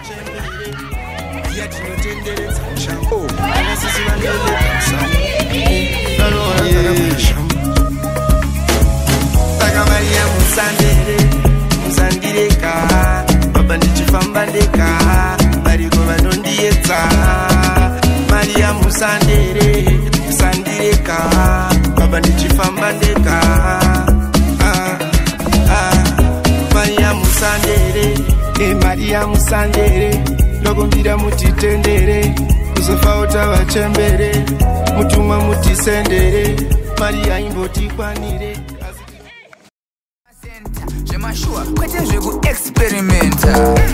Maria Musandireka, Baba Nichifambandeka. Maria Musandere, Maria Musandere, Logombira mutitendere, Kuzofauta wachembere, Mutuma mutisendere, Maria imboti kwanire. Je m'assure, quand je vous experimenta.